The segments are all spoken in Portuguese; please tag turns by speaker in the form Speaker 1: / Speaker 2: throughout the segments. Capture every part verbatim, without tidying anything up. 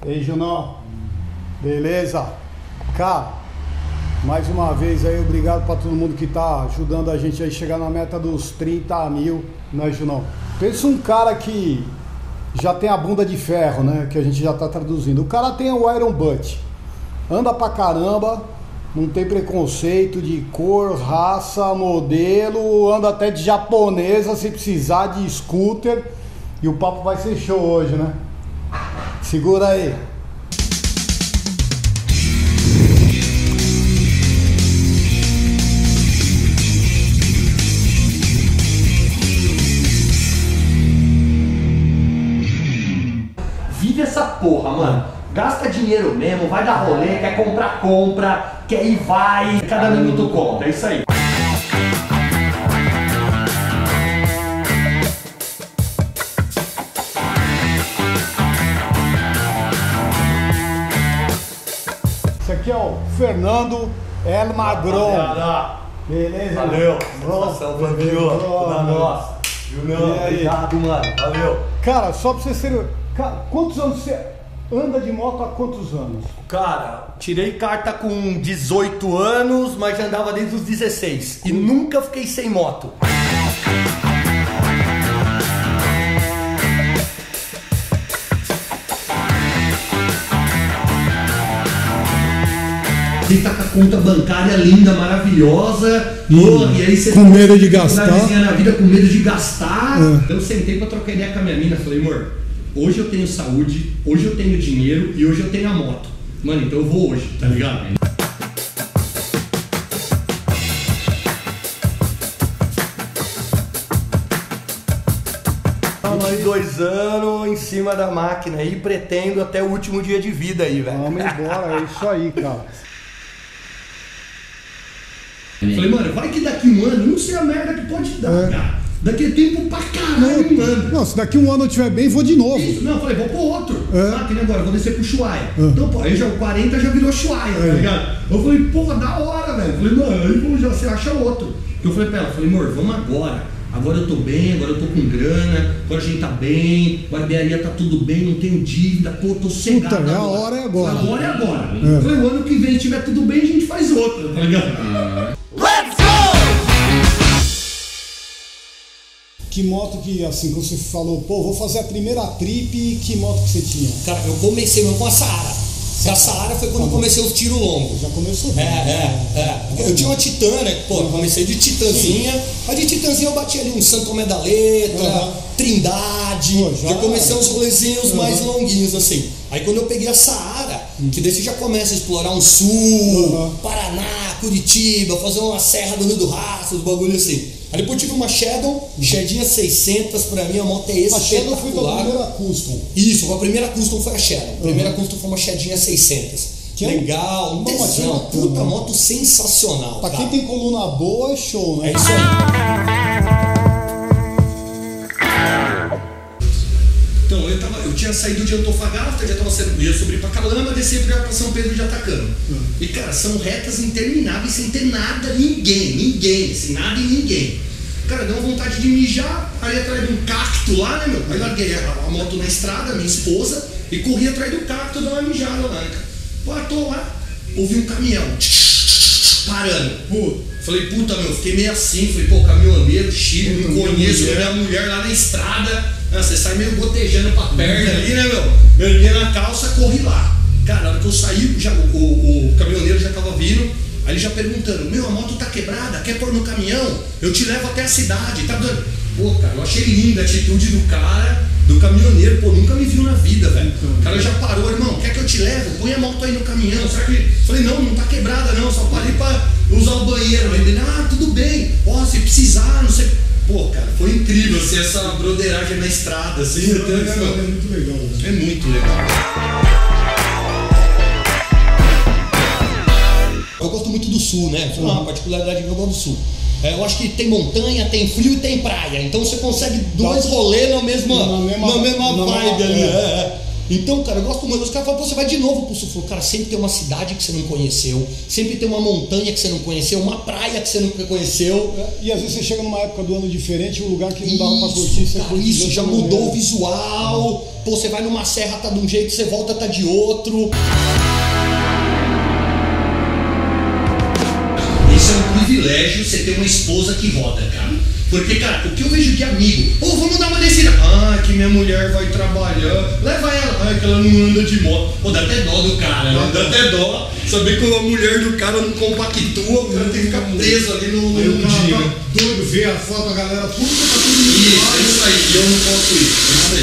Speaker 1: E aí, Junão, beleza? Cara, mais uma vez aí, obrigado pra todo mundo que tá ajudando a gente aí chegar na meta dos trinta mil, né, Junão? Pensa um cara que já tem a bunda de ferro, né, que a gente já tá traduzindo. O cara tem o Iron Butt, anda pra caramba, não tem preconceito de cor, raça, modelo, anda até de japonesa se precisar, de scooter, e o papo vai ser show hoje, né? Segura aí.
Speaker 2: Vive essa porra, mano. Gasta dinheiro mesmo, vai dar rolê, quer comprar, compra, quer ir, vai. Cada minuto conta, é isso aí.
Speaker 1: Esse aqui é o Fernando El Magron. Beleza?
Speaker 3: Valeu. Satisfação, Fabinho. Toda nossa. Junão, obrigado, mano. Valeu.
Speaker 1: Cara, só pra você ser... Cara, quantos anos você anda de moto há quantos anos?
Speaker 2: Cara, tirei carta com dezoito anos, mas já andava desde os dezesseis. E nunca fiquei sem moto. Você tá com a conta bancária linda, maravilhosa, hum, e aí você
Speaker 1: com medo de gastar,
Speaker 2: na vida com medo de gastar. É. Eu sentei pra trocar ideia com a minha mina, falei, amor, hoje eu tenho saúde, hoje eu tenho dinheiro e hoje eu tenho a moto. Mano, então eu vou hoje, tá ligado? vinte e dois anos em cima da máquina aí, pretendo até o último dia de vida aí, velho.
Speaker 1: Vamos embora, é isso aí, cara.
Speaker 2: Falei, mano, vai que daqui um ano, não sei a merda que pode dar, é. cara. Daqui a tempo pra caralho,
Speaker 1: não,
Speaker 2: mano.
Speaker 1: Não, se daqui um ano eu estiver bem, vou de novo.
Speaker 2: Isso, não, eu falei, vou pro outro. É. Ah, que nem agora, vou descer pro Ushuaia. É. Então, pô, aí já o quarenta já virou Ushuaia, é. tá ligado? Eu falei, porra, da hora, velho. Falei, mano, aí já você acha outro. Eu falei pra ela, falei, amor, vamos agora. Agora eu tô bem, agora eu tô com grana, agora a gente tá bem, a barbearia tá tudo bem, não tenho dívida, pô, tô sossegado.
Speaker 1: Puta, a hora é agora.
Speaker 2: Agora é agora. É. Eu falei, o ano que vem, se tiver tudo bem, a gente faz outra, tá ligado? É. Let's go!
Speaker 1: Que moto que, assim, quando você falou, pô, vou fazer a primeira trip, que moto que você tinha?
Speaker 4: Cara, eu comecei mesmo com a Saara. A Saara foi quando eu comecei os tiros longos.
Speaker 1: Já começou bem.
Speaker 4: É, é, é. Eu tinha uma Titã, né? Pô, eu comecei de Titãzinha. A de Titãzinha eu bati ali um Santo Tomé da Letra, uhum. Trindade. Pô, já... já comecei uns rolezinhos uhum. mais longuinhos, assim. Aí quando eu peguei a Saara, uhum. que daí você já começa a explorar um sul, uhum. Paraná, Curitiba, fazer uma serra do Rio do Rastro, os bagulho assim. Aí depois tive uma Shadow, Shadinha seiscentos, pra mim a moto é esse.
Speaker 1: A Shadow foi a primeira custom.
Speaker 4: Isso, a primeira custom foi a Shadow. A primeira uhum. custom foi uma Shadinha seiscentos. Que legal, um tesão, uma puta uhum. moto sensacional.
Speaker 1: Pra
Speaker 4: cara.
Speaker 1: quem tem coluna boa é show, né?
Speaker 4: É isso aí.
Speaker 2: Então, eu, tava, eu tinha saído de Antofagasta, já tava saindo, ia subir pra Calama, descer pra São Pedro de Atacama. Uhum. E cara, são retas intermináveis sem ter nada, ninguém, ninguém, assim, nada e ninguém. Cara, deu uma vontade de mijar ali atrás de um cacto lá, né, meu? Aí larguei a, a moto na estrada, minha esposa, e corri atrás do cacto, deu uma mijada lá, né, cara? Pô, tô lá, ouvi um caminhão parando. Pô, falei, puta, meu, fiquei meio assim, falei, pô, caminhoneiro, Chico, me conheço, eu vi a mulher lá na estrada. Você sai meio gotejando pra perna ali, né, meu? Eu liguei na calça, corri lá. Cara, na hora que eu saí, já, o, o, o caminhoneiro já tava vindo, aí ele já perguntando, meu, a moto tá quebrada, quer pôr no caminhão? Eu te levo até a cidade, tá dando... Pô, cara, eu achei linda a atitude do cara, do caminhoneiro, pô, nunca me viu na vida, velho. O cara já parou, irmão, quer que eu te leve? Põe a moto aí no caminhão, será que... Falei, não, não tá quebrada não, só parei pra usar o banheiro. Ele, ah, tudo bem, ó, se precisar, não sei... Pô, cara, foi incrível assim, essa broderagem na estrada, assim. Sim,
Speaker 1: então, é, é muito legal. Né?
Speaker 2: É muito legal.
Speaker 4: Eu gosto muito do sul, né? Uhum. Uma particularidade que eu gosto do sul. É, eu acho que tem montanha, tem frio e tem praia. Então você consegue dois rolês na mesma, na mesma, na mesma na vibe mesma, ali. É. É. Então, cara, eu gosto muito. Os caras falam, pô, você vai de novo pro sul. Eu falo, cara, sempre tem uma cidade que você não conheceu, sempre tem uma montanha que você não conheceu, uma praia que você nunca conheceu.
Speaker 1: E às vezes você chega numa época do ano diferente, um lugar que não dava pra curtir, você
Speaker 4: cara, isso, já mudou o visual. Pô, você vai numa serra, tá de um jeito, você volta, tá de outro.
Speaker 2: Isso é um privilégio, você ter uma esposa que roda, cara. Porque, cara, o que eu vejo de amigo, ô, oh, vamos dar uma descida. Ah, que minha mulher vai trabalhar. Leva ela. Ah, que ela não anda de moto. Pô, dá até dó do cara, né? Dá até dó. Saber que a mulher do cara não compactua, o cara tem que ficar preso ali no, no, no dia.
Speaker 1: Tá doido ver a foto da galera, tudo que tá tudo
Speaker 2: isso, é isso aí. E eu não posso isso. É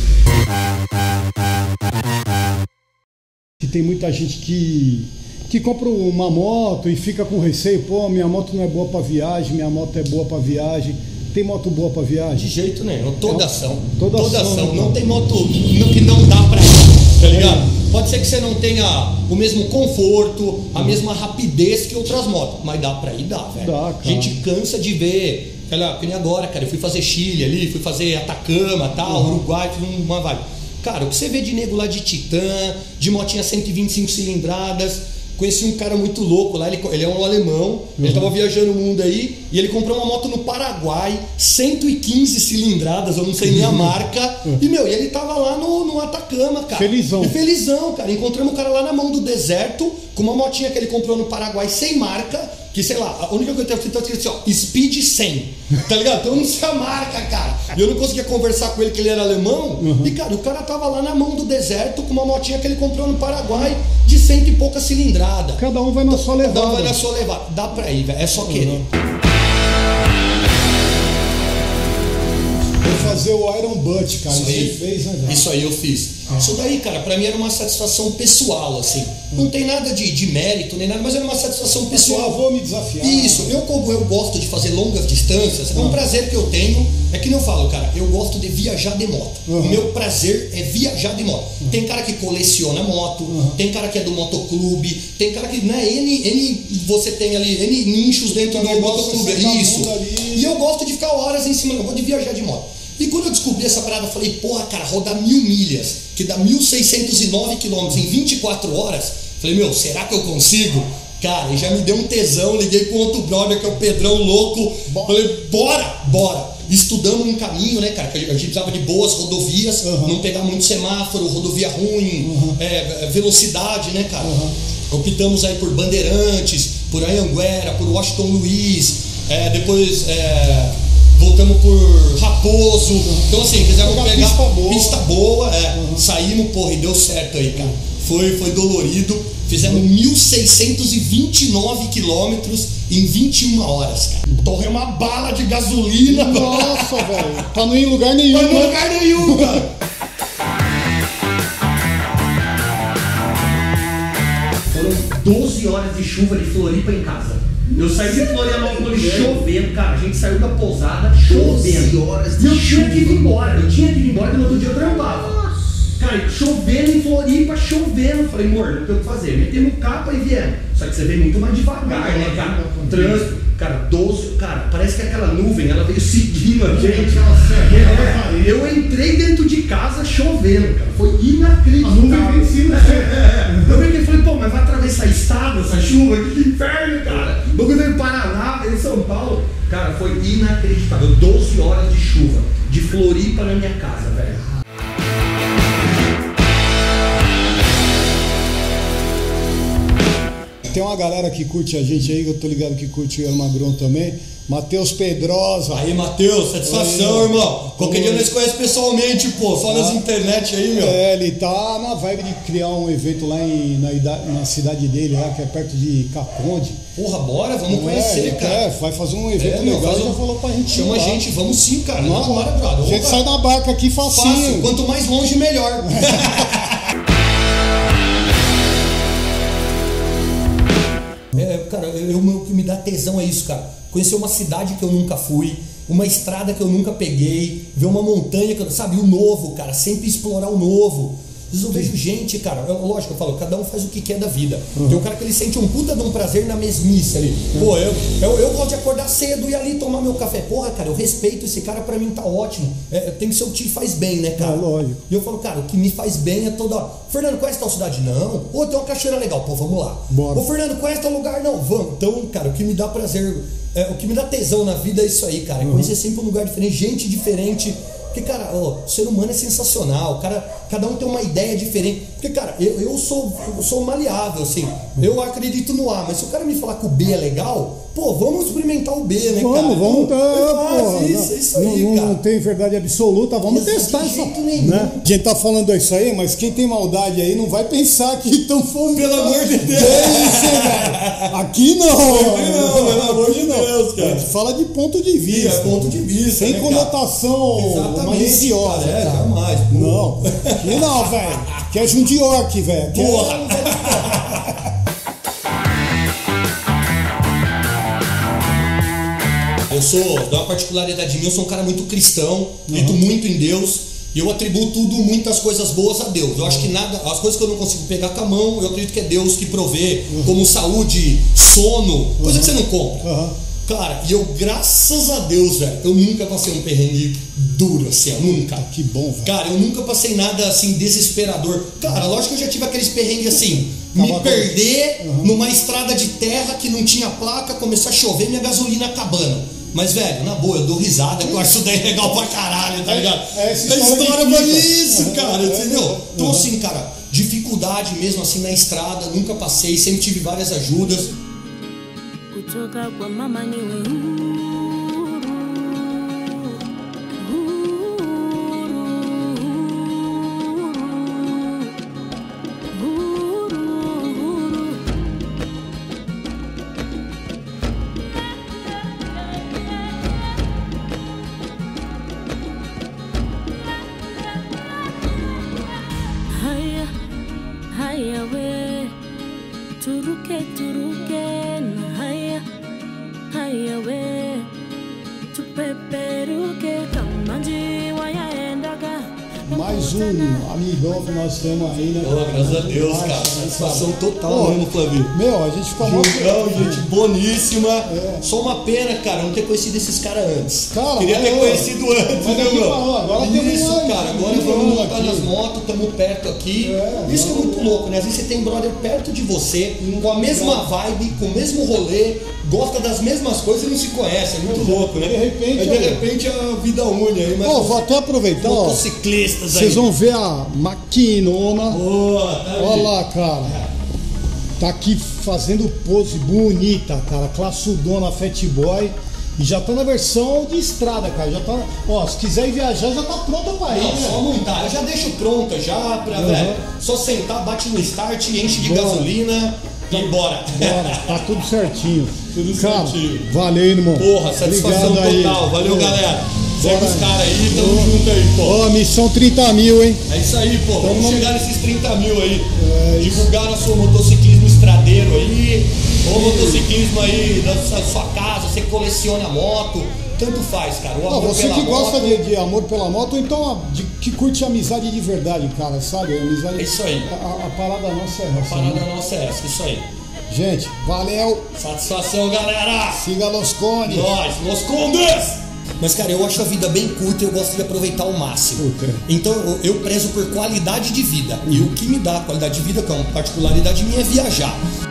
Speaker 2: isso
Speaker 1: aí. E tem muita gente que... que compra uma moto e fica com receio, pô, minha moto não é boa pra viagem, minha moto é boa pra viagem. Tem moto boa pra viagem?
Speaker 4: De jeito nenhum, toda
Speaker 1: é,
Speaker 4: ação.
Speaker 1: Toda,
Speaker 4: toda
Speaker 1: ação.
Speaker 4: ação. Não tem moto que não dá pra ir, tá ligado? É. Pode ser que você não tenha o mesmo conforto, a mesma rapidez que outras motos, mas dá pra ir, dá, velho.
Speaker 1: Dá, cara.
Speaker 4: A gente cansa de ver, olha, que nem agora, cara, eu fui fazer Chile ali, fui fazer Atacama, tal, uhum. Uruguai, uma vibe. Cara, o que você vê de nego lá de Titan, de motinha cento e vinte e cinco cilindradas. Conheci um cara muito louco lá, ele, ele é um alemão, uhum. Ele tava viajando o mundo aí e ele comprou uma moto no Paraguai, cento e quinze cilindradas, eu não sei nem a marca, uhum. E meu, e ele tava lá no, no Atacama, cara.
Speaker 1: Felizão.
Speaker 4: E felizão, cara. Encontramos o cara lá na mão do deserto, com uma motinha que ele comprou no Paraguai sem marca, que sei lá, a única coisa que eu tenho que assim, ó, Speed cem, tá ligado? Então eu não sei a marca, cara. E eu não conseguia conversar com ele que ele era alemão, uhum. E cara, o cara tava lá na mão do deserto com uma motinha que ele comprou no Paraguai de cento e pouca cilindrada.
Speaker 1: Cada um vai na sua levada.
Speaker 4: Cada um vai na sua levada. Dá pra ir, velho. É só querer. Uhum.
Speaker 1: Vou fazer o Iron Butt, cara.
Speaker 4: Isso aí,
Speaker 1: você fez, né, velho?
Speaker 4: Isso aí eu fiz. Ah. Isso daí, cara, pra mim era uma satisfação pessoal, assim. Não tem nada de, de mérito nem nada, mas era uma satisfação pessoal.
Speaker 1: Eu vou me desafiar.
Speaker 4: Isso, eu como eu gosto de fazer longas distâncias, é um prazer que eu tenho. É que nem eu falo, cara, eu gosto de viajar de moto. Uhum. O meu prazer é viajar de moto. Uhum. Tem cara que coleciona moto, uhum. Tem cara que é do motoclube, tem cara que, né, N, N você tem ali, N nichos dentro do motoclube. Isso. E eu gosto de ficar horas em cima, eu gosto de viajar de moto. E quando eu descobri essa parada, eu falei, porra, cara, rodar mil milhas, que dá mil seiscentos e nove quilômetros em vinte e quatro horas. Falei, meu, será que eu consigo? Cara, e já me deu um tesão, liguei com outro brother, que é o Pedrão louco. Falei, bora, bora. Estudamos um caminho, né, cara, que a gente precisava de boas rodovias, uhum. Não pegar muito semáforo, rodovia ruim, uhum. é, velocidade, né, cara. Uhum. Optamos aí por Bandeirantes, por Anhanguera, por Washington Luiz, é, depois... É, voltamos por Raposo, uhum. Então assim, quisemos pegar pista boa, pista boa é, uhum. Saímos, porra, e deu certo aí, cara. Foi, foi dolorido. Fizemos uhum. mil seiscentos e vinte e nove quilômetros em vinte e uma horas, cara. Torrei uma bala de gasolina.
Speaker 1: Nossa, velho. Pra não ir em lugar nenhum.
Speaker 4: Pra não ir em lugar nenhum, cara.
Speaker 2: Foram doze horas de chuva de Floripa em casa. Eu saí de Florianópolis chovendo, cara. A gente saiu da pousada chovendo. Horas de e eu tinha que ir embora. Eu tinha que ir embora e no outro dia eu trampava. Cara, chovendo em Floripa, chovendo. Falei, amor, não tem o que fazer. Metemos capa e viemos. Só que você vem muito mais devagar, né, cara? Trânsito. Cara, doze. Cara, parece que aquela nuvem, ela veio seguindo a gente. É, eu entrei dentro de casa chovendo, cara. Foi inacreditável.
Speaker 1: A nuvem veio em cima.
Speaker 2: É, é. Eu brinquei e falei, pô, mas vai atravessar a estrada, essa chuva? Que inferno, cara. O bagulho veio em Paraná, veio em São Paulo. Cara, foi inacreditável. doze horas de chuva. De Floripa na minha casa, velho.
Speaker 1: Tem uma galera que curte a gente aí, que eu tô ligado que curte o Almagron também. Matheus Pedrosa.
Speaker 4: Aí, Matheus, satisfação, aí, irmão. Qualquer dia nós conhecemos pessoalmente, pô. Só nas ah, internet aí, meu.
Speaker 1: É, ele tá na vibe de criar um evento lá em, na, na cidade dele, lá, que é perto de Caconde.
Speaker 4: Porra, bora, vamos é, conhecer, cara.
Speaker 1: É, vai fazer um evento é, legal,
Speaker 4: meu,
Speaker 1: já falou pra gente.
Speaker 4: Chama a gente, vamos sim, cara. Não, bora, brother.
Speaker 1: A gente sai da barca aqui facinho. Fácil.
Speaker 4: Quanto mais longe, melhor. É, cara, o que me dá tesão é isso, cara. Conhecer uma cidade que eu nunca fui, uma estrada que eu nunca peguei, ver uma montanha que eu, sabe, o novo, cara, sempre explorar o novo. Às vezes eu vejo gente, cara, eu, lógico, eu falo, cada um faz o que quer da vida. Uhum. Tem um cara que ele sente um puta de um prazer na mesmice ali. Uhum. Pô, eu, eu, eu gosto de acordar cedo e ir ali tomar meu café. Porra, cara, eu respeito esse cara, pra mim tá ótimo. É, tem que ser o que te faz bem, né, cara?
Speaker 1: É, lógico.
Speaker 4: E eu falo, cara, o que me faz bem é toda... Fernando, conhece tal cidade? Não. Ô, tem uma cachoeira legal. Pô, vamos lá.
Speaker 1: Bora.
Speaker 4: Ô, Fernando, conhece tal lugar? Não, vamos. Então, cara, o que me dá prazer, é, o que me dá tesão na vida é isso aí, cara. É
Speaker 1: uhum.
Speaker 4: conhecer sempre um lugar diferente, gente diferente. Porque, cara, ó, o ser humano é sensacional, cara, cada um tem uma ideia diferente. Porque, cara, eu, eu, sou, eu sou maleável, assim, eu acredito no A, mas se o cara me falar que o B é legal, pô, vamos experimentar o B, né,
Speaker 1: vamos,
Speaker 4: cara?
Speaker 1: Vamos,
Speaker 4: então,
Speaker 1: vamos,
Speaker 4: isso, isso aí,
Speaker 1: não,
Speaker 4: cara.
Speaker 1: Não tem verdade absoluta, vamos
Speaker 4: Exato,
Speaker 1: testar
Speaker 4: de
Speaker 1: isso.
Speaker 4: jeito nenhum.
Speaker 1: Né? A gente tá falando isso aí, mas quem tem maldade aí não vai pensar que estão falando.
Speaker 4: Pelo amor de Deus!
Speaker 1: Isso, aqui não!
Speaker 4: Não, pelo amor de Deus, cara.
Speaker 1: A gente fala de ponto de vista.
Speaker 4: É ponto de vista,
Speaker 1: sem
Speaker 4: né,
Speaker 1: conotação maliciosa.
Speaker 4: Cara, é,
Speaker 1: cara.
Speaker 4: jamais.
Speaker 1: Não, aqui não, velho. Que é Jundiorque, velho.
Speaker 4: Porra! Eu sou, dá uma particularidade minha, eu sou um cara muito cristão, acredito uhum. muito em Deus. E eu atribuo tudo, muitas coisas boas a Deus. Eu acho que nada, as coisas que eu não consigo pegar com a mão, eu acredito que é Deus que provê, uhum. como saúde, sono, coisa uhum. que você não compra. Uhum. Cara, e eu, graças a Deus, velho, eu nunca passei um perrengue duro assim, ó, nunca.
Speaker 1: Que bom, velho.
Speaker 4: Cara, eu nunca passei nada assim desesperador. Cara, lógico que eu já tive aqueles perrengues assim, me perder uhum. numa estrada de terra que não tinha placa, começar a chover, minha gasolina acabando. Mas, velho, na boa, eu dou risada, eu acho isso daí legal pra caralho, tá ligado?
Speaker 1: É, é essa história,
Speaker 4: a história foi isso,
Speaker 1: uhum.
Speaker 4: cara,
Speaker 1: uhum.
Speaker 4: entendeu?
Speaker 1: Uhum.
Speaker 4: Então, assim, cara, dificuldade mesmo assim na estrada, nunca passei, sempre tive várias ajudas.
Speaker 5: Kutoka kwa mama niwe haya haya we turuke turuke na haya haya we tupeperuke kama njiwa yaendaga.
Speaker 1: Mais um amigão que nós temos aí, né?
Speaker 4: Oh, graças a Deus,
Speaker 1: Ai,
Speaker 4: cara. Satisfação
Speaker 1: cara.
Speaker 4: total
Speaker 1: Pô,
Speaker 4: mesmo, Flavio.
Speaker 1: Meu, a gente ficou mal.
Speaker 4: Jungão, gente boníssima.
Speaker 1: É.
Speaker 4: Só uma pena, cara, não ter conhecido esses caras antes.
Speaker 1: Cara,
Speaker 4: Queria ter
Speaker 1: é,
Speaker 4: conhecido antes,
Speaker 1: mas
Speaker 4: né,
Speaker 1: aqui
Speaker 4: meu?
Speaker 1: falou, agora
Speaker 4: Isso,
Speaker 1: tamo lá,
Speaker 4: cara, agora
Speaker 1: tamo
Speaker 4: vamos
Speaker 1: lá
Speaker 4: montar
Speaker 1: aqui.
Speaker 4: nas motos, estamos perto aqui.
Speaker 1: É,
Speaker 4: Isso que é muito louco, né? Às vezes você tem brother perto de você, com a mesma vibe, com o mesmo rolê, gosta das mesmas coisas e não se conhece. É muito louco, né?
Speaker 1: De repente,
Speaker 4: Aí, de
Speaker 1: olha.
Speaker 4: repente a vida une aí, mas
Speaker 1: Pô, vou até aproveitar, ó.
Speaker 4: motociclistas aí.
Speaker 1: Vocês vão ver a maquinona.
Speaker 4: Boa, tá aí.
Speaker 1: Olha lá, cara. Tá aqui fazendo pose bonita, cara. Classudona, Fat Boy. E já tá na versão de estrada, cara. Já tá. Ó, se quiser ir viajar, já tá pronta pra ir,
Speaker 4: Não,
Speaker 1: né?
Speaker 4: só montar. Eu já deixo pronta já pra,
Speaker 1: Uhum.
Speaker 4: velho. Só sentar, bate no start, enche de
Speaker 1: Bora.
Speaker 4: gasolina e bora.
Speaker 1: Bora, tá tudo certinho.
Speaker 4: Tudo
Speaker 1: cara,
Speaker 4: certinho.
Speaker 1: valeu, irmão.
Speaker 4: Porra, satisfação
Speaker 1: Obrigado aí.
Speaker 4: total. Valeu,
Speaker 1: Pô.
Speaker 4: galera. Segue
Speaker 1: Bora.
Speaker 4: os caras aí, tamo junto aí, pô.
Speaker 1: Ó, missão trinta mil, hein?
Speaker 4: É isso aí, pô. Vamos
Speaker 1: Tamo-
Speaker 4: chegar nesses trinta mil aí.
Speaker 1: É isso.
Speaker 4: Divulgar nosso motociclismo estradeiro aí. Ou motociclismo aí da sua- sua casa, você coleciona moto. Tanto faz, cara. O
Speaker 1: Ó,
Speaker 4: amor
Speaker 1: você
Speaker 4: pela
Speaker 1: que gosta
Speaker 4: moto,
Speaker 1: de, de amor pela moto, ou então ó, de, que curte amizade de verdade, cara, sabe? Amizade.
Speaker 4: É isso aí.
Speaker 1: A, a parada nossa é
Speaker 4: A
Speaker 1: essa.
Speaker 4: parada
Speaker 1: né?
Speaker 4: nossa é essa, isso aí.
Speaker 1: Gente, valeu.
Speaker 4: Satisfação, galera.
Speaker 1: Siga Los Cones.
Speaker 4: Nós, Los Condes! Mas, cara, eu acho a vida bem curta e eu gosto de aproveitar ao máximo.
Speaker 1: Puta.
Speaker 4: Então, eu, eu prezo por qualidade de vida. E o que me dá qualidade de vida, que é uma particularidade minha, é viajar.